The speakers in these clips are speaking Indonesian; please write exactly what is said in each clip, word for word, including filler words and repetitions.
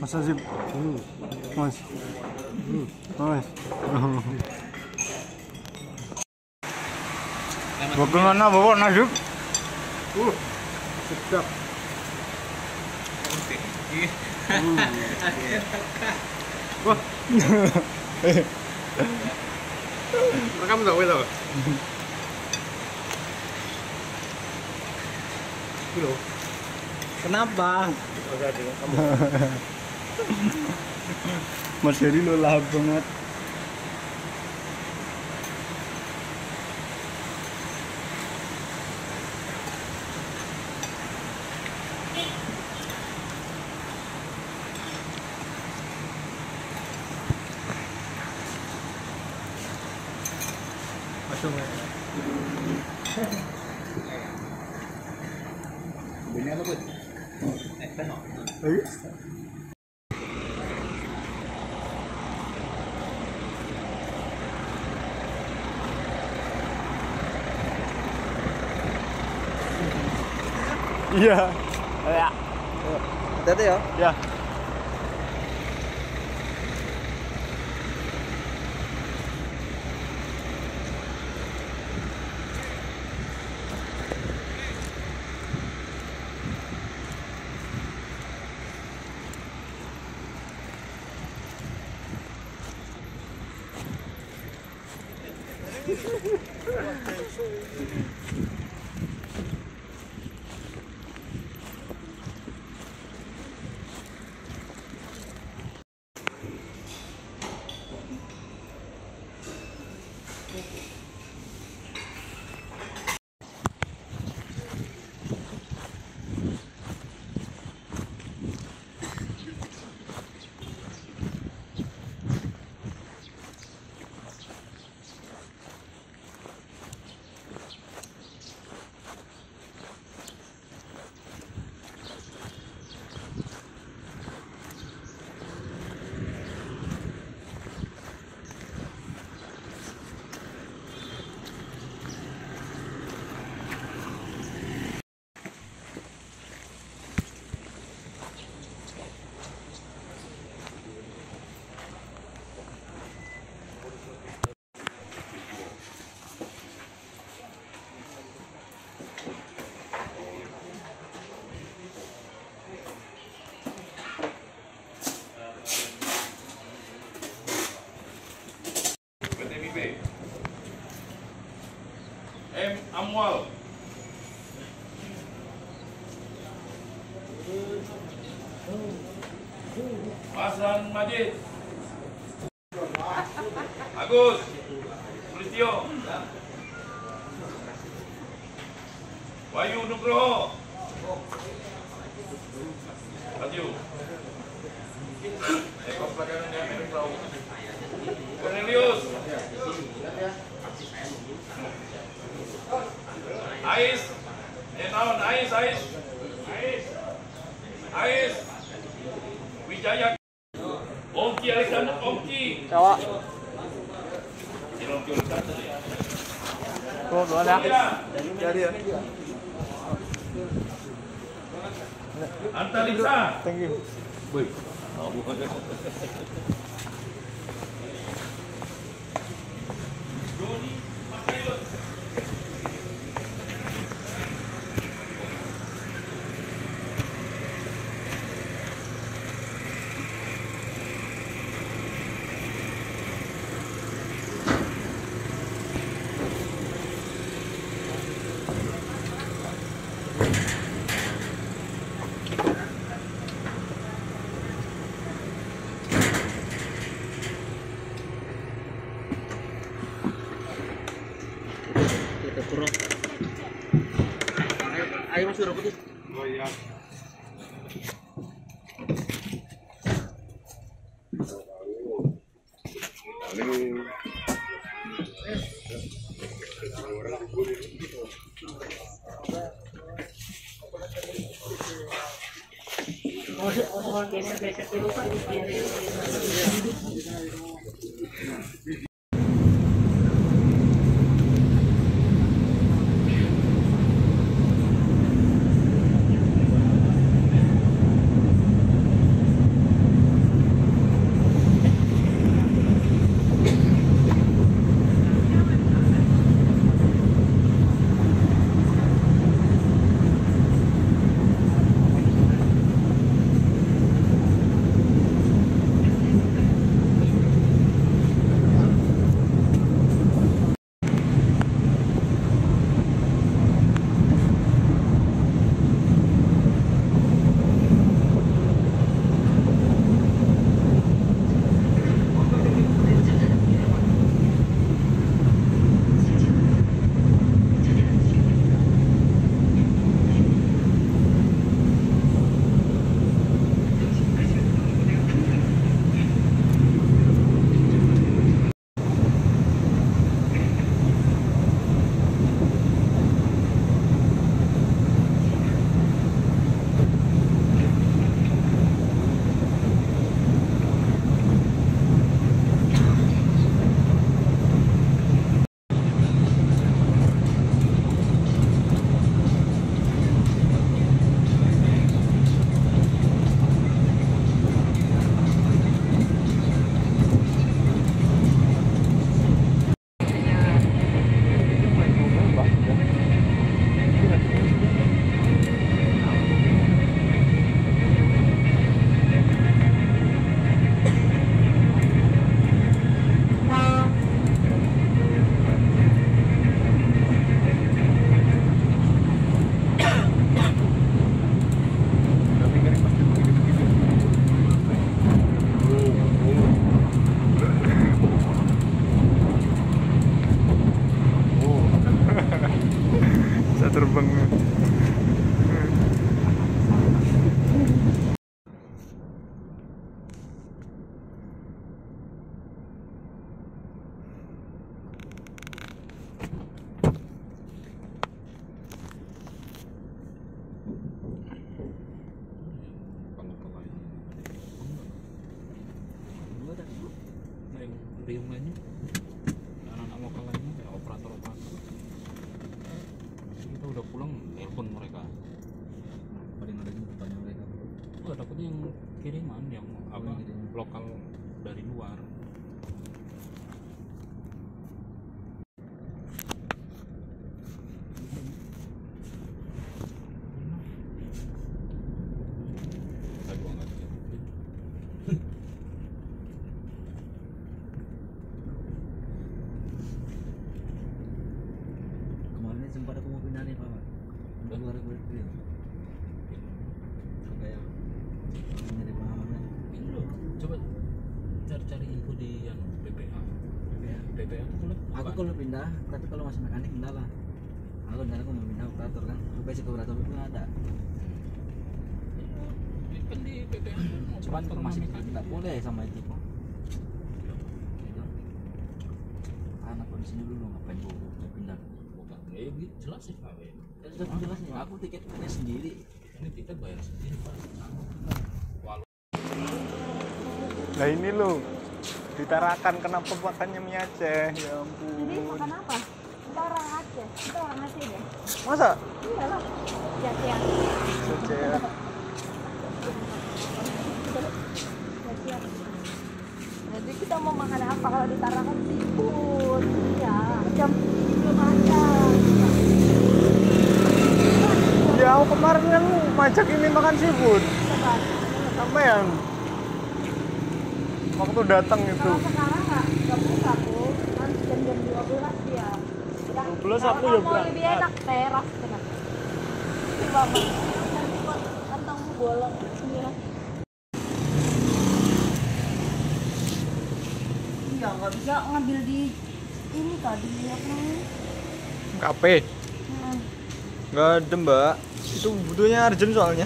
Mas Azib. Hmm. Mas. Hmm. Mas. Bagaimana bawa Najib? Uh, sedap. Hmm. Wah. Rekam tak weh tau? Loh. Kenapa? Mas Heri lo lahap banget. Masuk ya. Ini apa tuh? Eh, tengok. Ayo. Iya. Ya. Hati-hati ya. Ya. M. Amwal. Hasan Majid. Agus Sulistyo. Wahyu Nugroho. Maju. Eko Pelajaran Diamen Perahu. Cornelius. Ais, eh naon Ais, Ais, Ais, Ais, Wijaya, Ongki Alexander, Ongki. Jawa. Ongki Alexander ya. Kok dua dah? Jadi ya. Antalisa. Thank you. Boy. Doni Makayot. Ayo masuk rumput tuh. Oh iya. dari yang lainnya, anak-anak lokal lainnya kayak operator-operator. Kita udah pulang, telepon mereka. Paling ada jemputannya mereka. Oh, takutnya yang kiriman yang apa lokal dari luar. Kemarin sempat aku mau pindah nih Pak. Udah luar berarti. Kayak nyari pengalaman. Ini loh, coba cari-cari info di yang B P A. Ya. B P A itu Aku kalau pindah, tapi kalau masih mekanik enggak lah. Aku ntar aku mau pindah operator kan. Aku basic operator itu ada. kan di B P A. Cuman kalau masih tidak boleh sama itu kok. Gitu. Anak kok di sini dulu ngapain gua mau pindah? Bukan, ya gitu jelas sih Pak. Ya, sudah jelas nih, aku tiketnya sendiri. Ini tiket bayar sendiri Pak. Walau Nah ini lo ditarakan kenapa makannya mie Aceh, ya ampun. Jadi makan apa? Kita orang Aceh, kita orang Aceh deh. Masa? Iya lah. Jatian. Aceh. Jatian. Jadi kita mau makan apa kalau di Tarakan seafood? Iya. Jam belum ada. Ya aku kemarin kan ngajak ini makan seafood. Coba. Sampean waktu datang itu. Kalau sekarang nggak nggak buka tuh, kan jam jam dua belas dia. Udah. dua belas Kalau aku kamu ya mau lebih berangkat. enak teras kan. Bapak. Nanti kok kantongmu bolong. Iya. Iya, nggak bisa ngambil di ini tadi apa namanya? K P. Hmm. Nggak ada mbak. Itu butuhnya urgent soalnya.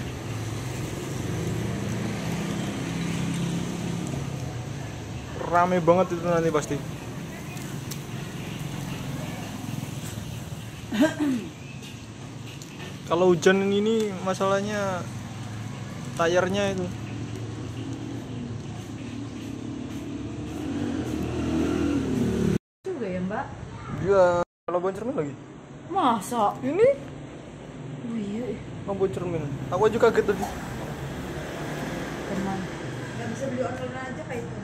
Rame banget itu nanti pasti. Kalau hujan ini masalahnya tayarnya itu. Juga ya mbak? Iya. Kalau bawa cermin lagi. Masa? Ini Oh iya. mau bawa cermin. Aku juga kaget tadi. Teman. Gak bisa beli online aja kayak itu.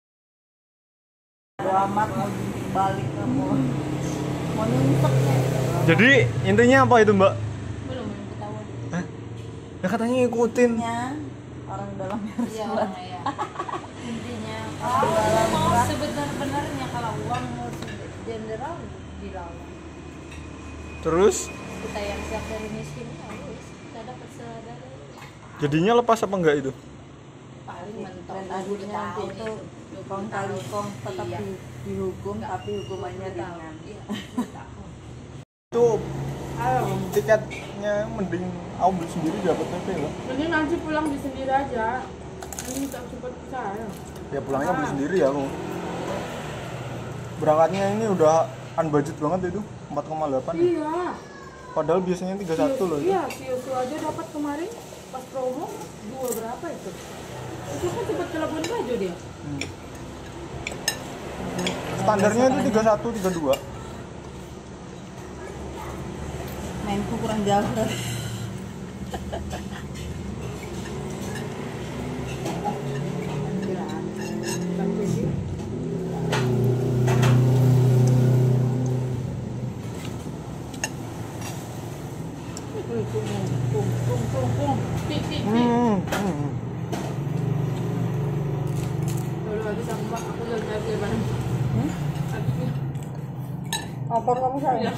Amat mau balik mau mau nyungsep ya. Jadi intinya apa itu mbak? Belum belum ketahuan. Hah? Ya katanya ngikutin. Intinya orang dalam harus Iya, buat. ya. Intinya Oh, kalau mau berat. sebenar-benarnya kalau uang mau general dilawan. Terus Kita yang siap dari miskin ya wis, kita dapat seadanya. jadinya lepas apa enggak itu? Paling mentok Dan akhirnya nanti itu kong kali kong tetap Iya. di- dihukum tapi hukumannya ringan. Iya. Itu tiketnya mending aku beli sendiri dapat P P lah. Mending nanti pulang di sendiri aja. Nanti minta cepet ke saya. Ya pulangnya beli sendiri ya aku. Berangkatnya ini udah unbudget banget itu empat koma delapan. Iya. Padahal biasanya tiga puluh satu loh. Iya, si Yosu aja dapat kemarin pas promo dua berapa itu? Itu kan cepet telepon aja dia. Hmm. Standarnya itu tiga puluh satu, tiga puluh dua. Mainku kurang jauh. Pung pung pung pung pung pung. Pik pik pik. Hmm. hmm. Kalau habis sama Mbak, aku lagi nyari barang. Hmm? Habis ini. Opor kamu saya.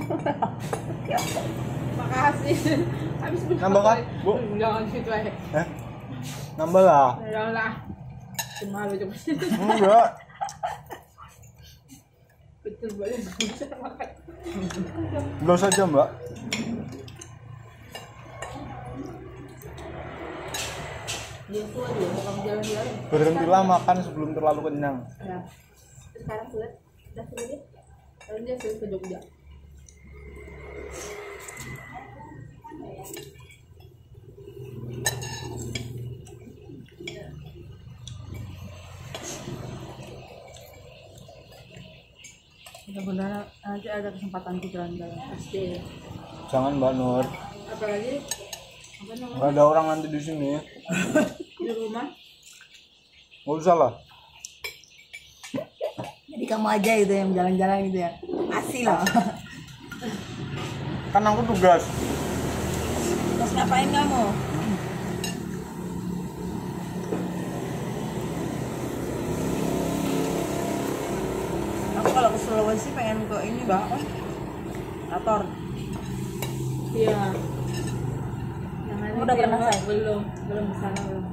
Makasih. Habis ini. Nambah kan, Bu? Jangan gitu aja. Eh? Nambah lah. Jangan lah. Cuma lu coba. Enggak. Betul banget. Bisa makan. Belum saja mbak. Yosu aja, mau kamu jalan-jalan. Berhentilah makan sebelum terlalu kenyang. Ya. Sekarang sudah sudah sudah deh. Sekarang dia sudah ke Jogja. Mudah-mudahan nanti ada kesempatan di jalan-jalan. Pasti. Jangan Mbak Nur. Apalagi apa namanya? Nggak ada orang nanti di sini. Di rumah. Nggak usah lah. Jadi kamu aja gitu yang jalan-jalan gitu ya. Asli lah. Kan aku tugas. Terus ngapain kamu? Aku kalau ke Sulawesi pengen ke ini Mbak. Ator. Iya. Yang Kamu udah pernah, Say? Belum, belum ke sana belum.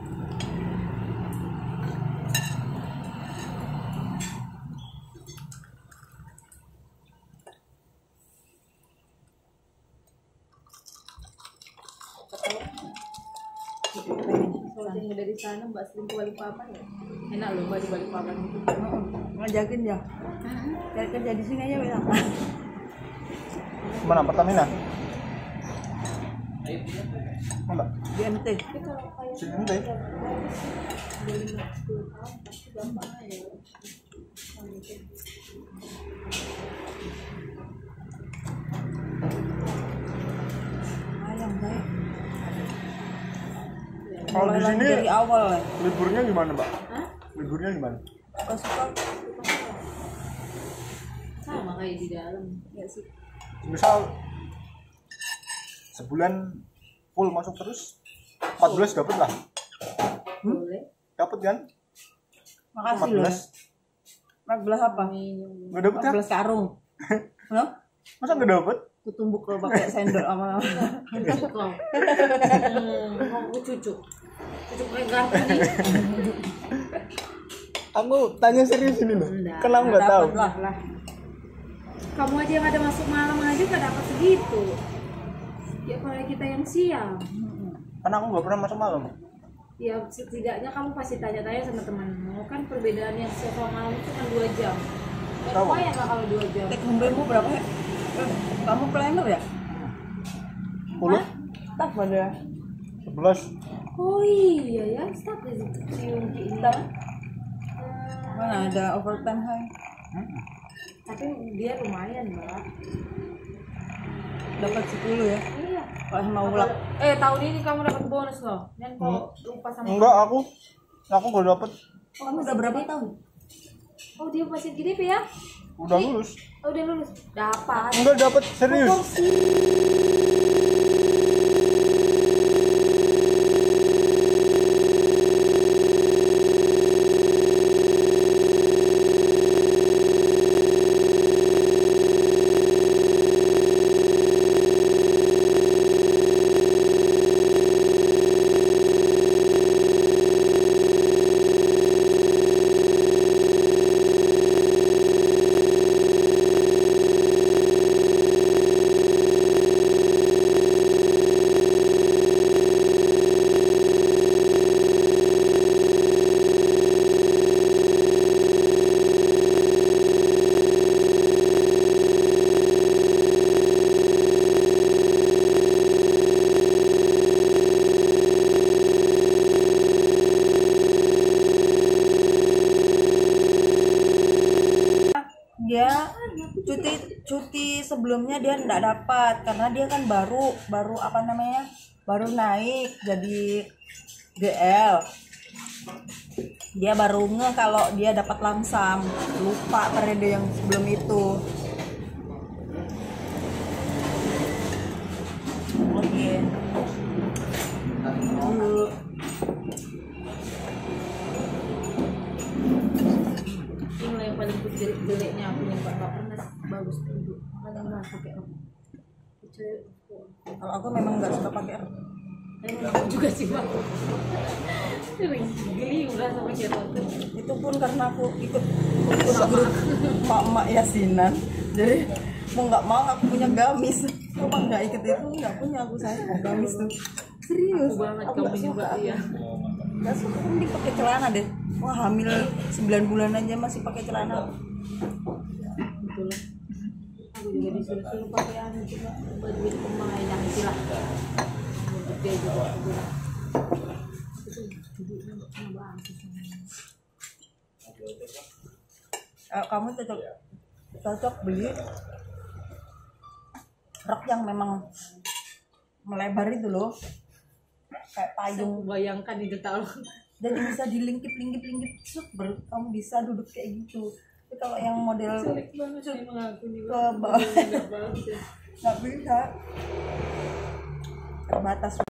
Kalau tinggal dari sana Mbak sering ke Balikpapan ya? Enak loh Mbak di Balikpapan itu. Ngajakin ya. Cari kerja di sini aja bilang. Mana Pertamina? Mana? Di M T. Sini nanti. Ayam saya. Kalau di sini Dari awal ya. liburnya gimana Mbak? Hah? Liburnya gimana? Suka Sama kayak di dalam. Ya sih. Misal sebulan full masuk terus empat belas dapat lah. Boleh. Dapat kan? Makasih loh. empat belas. empat belas apa? Nggak dapat kan? empat belas karung. Loh? Masa nggak dapat? Kutumbuk kalau pakai sendok sama Cucu kau. Hmm, mau cucu. Cucu kayak garpu nih. Aku tanya serius ini loh. Enggak. Kan aku nggak tahu. Dapat lah. Lah. Kamu aja yang ada masuk malam aja gak dapat segitu. Ya kalau kita yang siang. Kan aku nggak pernah masuk malam. Ya setidaknya kamu pasti tanya-tanya sama temanmu. Kan perbedaan yang siang sama malam itu kan dua jam. Ya Tahu. lumayan lah kalau dua jam. Take home-mu berapa ya? Eh, Kamu planner ya? sepuluh? Tak pada. sebelas? Oh iya ya, start di situ. Si Yungki ini. Tak. Mana ada overtime hai? Tapi dia lumayan mbak. Dapat sepuluh ya? Iya. Kalau sama ulang. Eh tahun ini kamu dapat bonus loh. Dan kalau lupa sama. Enggak, aku aku nggak dapat. Kamu udah berapa tahun? Oh dia masih G D P ya? Udah lulus. Oh udah lulus. Dapat. Enggak dapat serius. Dia cuti cuti sebelumnya dia enggak dapat karena dia kan baru baru apa namanya? Baru naik jadi G L. Dia baru nge kalau dia dapat lamsam. Lupa periode yang sebelum itu. Oke. Dulu. Ini yang paling jelek-jeleknya aku yang nggak pernah bagus itu. Makanya nggak pakai apa. Kalau aku memang nggak suka pakai R. Aku juga sih bang. Geli udah sama siapa tuh. Itu pun karena aku ikut ikut grup Pak Mak Yasinan, jadi mau nggak mau aku punya gamis. Kalau nggak ikut itu nggak punya aku saya gamis tuh. Serius. Aku banget Aku kamu nggak juga suka. ya. Nggak suka, mending pakai celana deh. Wah hamil sembilan bulan aja masih pakai celana. Betul lah. Aku juga disuruh-suruh pakai anu juga baju itu pemain yang istilah. Gede juga aku bilang. Itu duduknya nggak pernah bagus. Eh, kamu cocok cocok beli rok yang memang melebar itu loh, kayak payung, Bayangkan itu tahu. jadi bisa dilingkip-lingkip-lingkip terus baru kamu bisa duduk kayak gitu. Tapi kalau yang model Sulit banget sih emang aku nih. ke bawah Nggak bagus ya. nggak bisa, terbatas